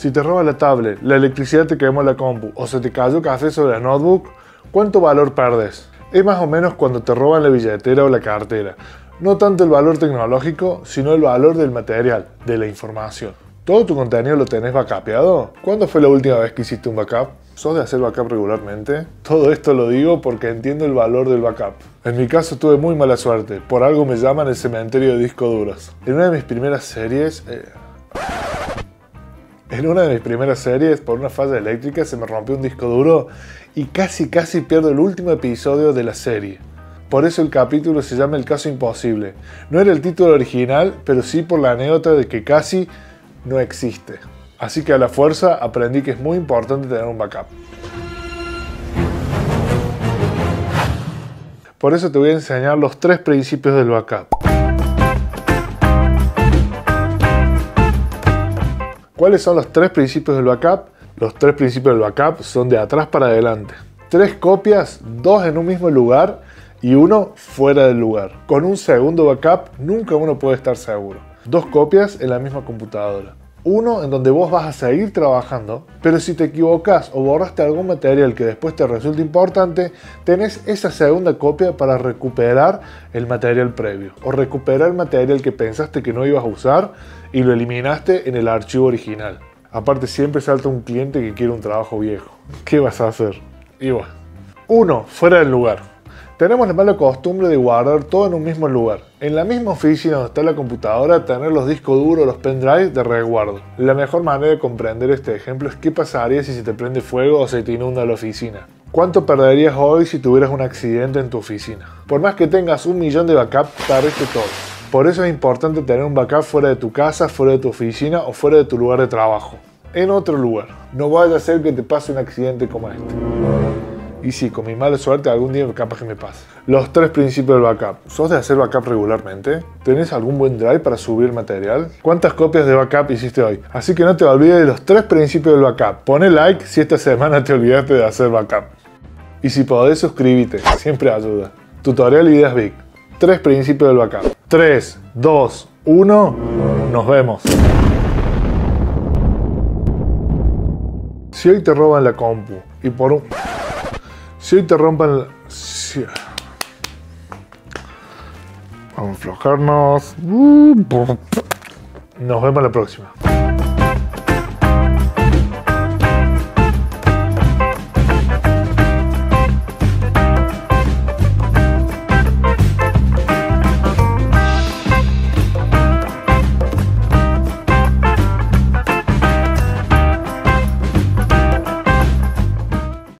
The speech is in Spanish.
Si te roban la tablet, la electricidad te quemó la compu o se te cayó café sobre la notebook, ¿cuánto valor perdes? Es más o menos cuando te roban la billetera o la cartera. No tanto el valor tecnológico, sino el valor del material, de la información. ¿Todo tu contenido lo tenés backupeado? ¿Cuándo fue la última vez que hiciste un backup? ¿Sos de hacer backup regularmente? Todo esto lo digo porque entiendo el valor del backup. En mi caso tuve muy mala suerte, por algo me llaman el cementerio de discos duros. En una de mis primeras series, por una falla eléctrica, se me rompió un disco duro y casi pierdo el último episodio de la serie. Por eso el capítulo se llama El caso imposible. No era el título original, pero sí por la anécdota de que casi no existe. Así que a la fuerza aprendí que es muy importante tener un backup. Por eso te voy a enseñar los 3 principios del backup. ¿Cuáles son los 3 principios del backup? Los 3 principios del backup son de atrás para adelante. 3 copias, 2 en un mismo lugar y 1 fuera del lugar. Con un segundo backup nunca uno puede estar seguro. 2 copias en la misma computadora. 1 en donde vos vas a seguir trabajando, pero si te equivocas o borraste algún material que después te resulte importante, tenés esa segunda copia para recuperar el material previo o recuperar el material que pensaste que no ibas a usar y lo eliminaste en el archivo original. Aparte siempre salta un cliente que quiere un trabajo viejo. ¿Qué vas a hacer? Y bueno. 1. Fuera del lugar. Tenemos la mala costumbre de guardar todo en un mismo lugar. En la misma oficina donde está la computadora, tener los discos duros, los pendrive de resguardo. La mejor manera de comprender este ejemplo es qué pasaría si se te prende fuego o se te inunda la oficina. ¿Cuánto perderías hoy si tuvieras un accidente en tu oficina? Por más que tengas 1 millón de backup, perdiste todo. Por eso es importante tener un backup fuera de tu casa, fuera de tu oficina o fuera de tu lugar de trabajo. En otro lugar. No vaya a ser que te pase un accidente como este. Y sí, con mi mala suerte algún día capaz que me pase. Los 3 principios del backup. ¿Sos de hacer backup regularmente? ¿Tenés algún buen drive para subir material? ¿Cuántas copias de backup hiciste hoy? Así que no te olvides de los 3 principios del backup. Poné like si esta semana te olvidaste de hacer backup. Y si podés, suscríbete, siempre ayuda. Tutorial Ideas Big. 3 principios del backup. 3, 2, 1, nos vemos. Si hoy te roban la compu y por un... Si hoy te rompan la... Vamos a aflojarnos. Nos vemos la próxima.